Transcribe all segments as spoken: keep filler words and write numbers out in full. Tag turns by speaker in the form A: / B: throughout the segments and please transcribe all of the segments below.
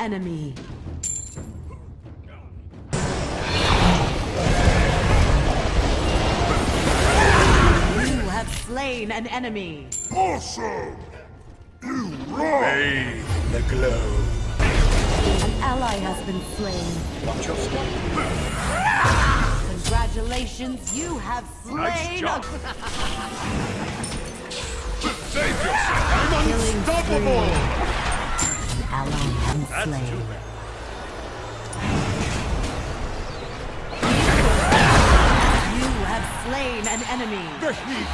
A: enemy. You have slain an enemy.
B: Awesome! You rock!
C: Bathe the glow.
A: An ally has been slain.
C: Watch your step.
A: Congratulations, you have slain.
C: Nice job.
B: Save yourself! I'm
A: Killing
B: unstoppable!
A: An ally has been
C: That's
A: slain.
C: too bad.
A: You have slain an enemy.
B: The heat!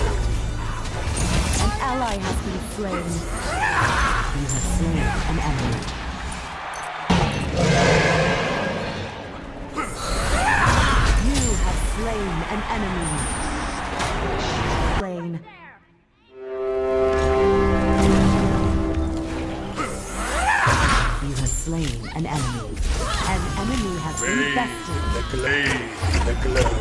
A: An ally has been slain. You have slain an enemy. You have slain an enemy. Slain. You have slain an enemy. An enemy has been
C: Bathe
A: bested.
C: the glow. The glow.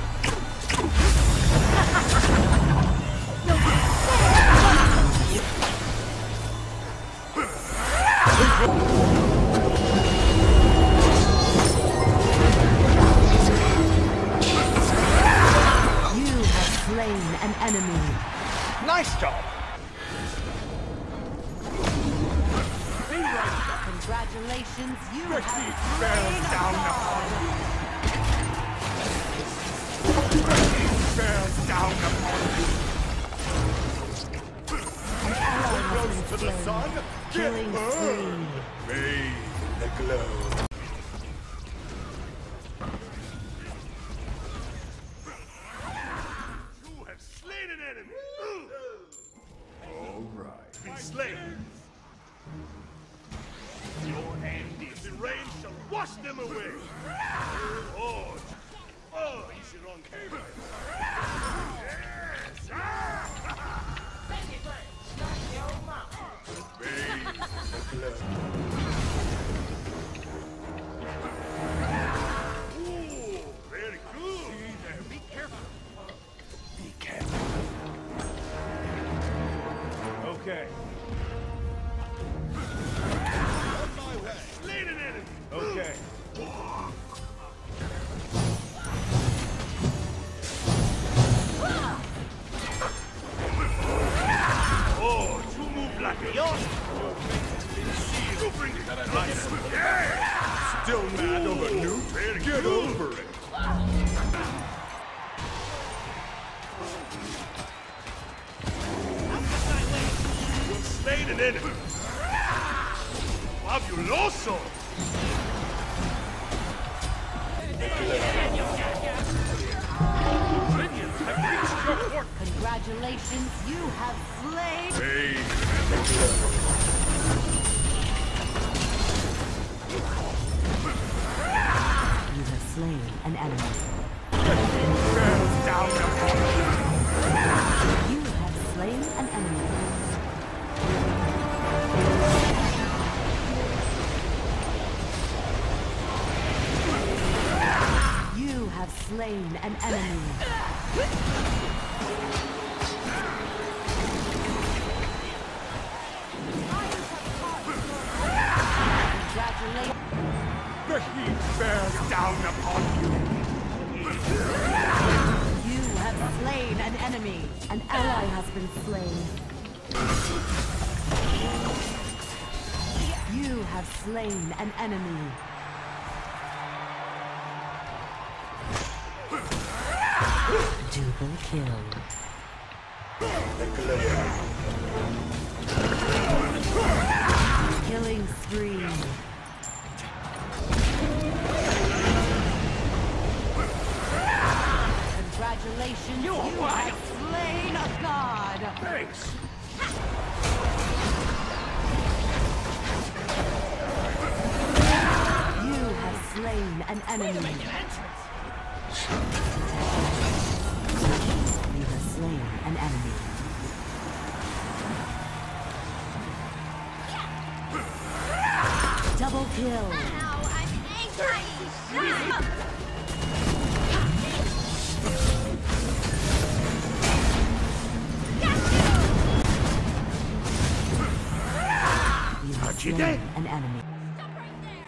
A: You have slain an enemy.
C: Nice job.
A: Congratulations, you
B: The
A: have
B: heat
A: slain
B: bears
A: a
B: down
A: god.
B: upon you! The heat bears down upon you!
A: An ally has
B: Goes
A: been
B: to the
A: slain.
B: sun! Get
A: Killing
B: burned!
A: spree.
C: Bathe the glow.
B: You have slain an enemy! All right. Been slain! Your hand is the rain shall wash them away! Oh, oh, he's your own cable! Yes! Ah!
C: Bathe the glow.
B: Ooh, very good! See there, be careful!
C: Be careful.
B: Okay. On my way. Slain an enemy. Okay. Oh, you move like a yacht. You bring it nice. Yeah. Still mad over Newt? Get over it. You've slain an enemy. Fabuloso! Minions have reached your port.
A: Congratulations, you have slain.
C: Bathe the glow.
A: You have slain an enemy.
B: Bears down upon you.
A: You have slain an enemy. You have slain an enemy. Congratulations.
B: The heat bears down upon you.
A: You have slain an enemy. An ally has been slain. You have slain an enemy. Double kill.
C: The glow.
A: Killing spree. Congratulations, you have slain a god.
B: Thanks.
A: You have slain an enemy. You have slain an enemy. Double kill.
D: Now I'm angry.
A: You have
B: Touchy
A: slain
B: day.
A: an enemy.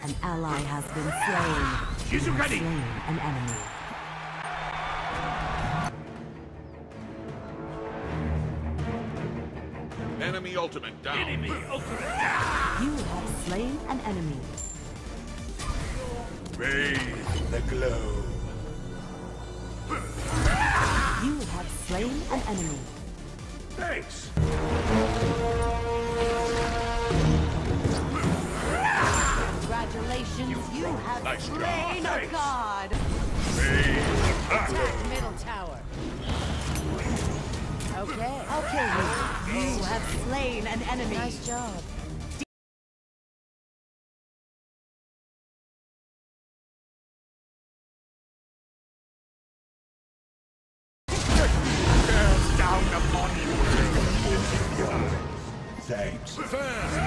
A: An ally has been slain. You have
B: Shizukani!
A: slain an enemy.
B: Enemy ultimate down. Enemy ultimate down.
A: You have slain an enemy.
B: Bathe.
C: In the glow.
A: You have slain an enemy.
B: Thanks.
A: Congratulations, you have
B: Nice job.
A: slain a
B: Thanks.
A: god.
B: Bathe.
A: Attack middle tower. Okay, I'll kill you. You have slain an enemy. Nice job.
B: Bears down upon you.
C: Thanks.
B: Fast.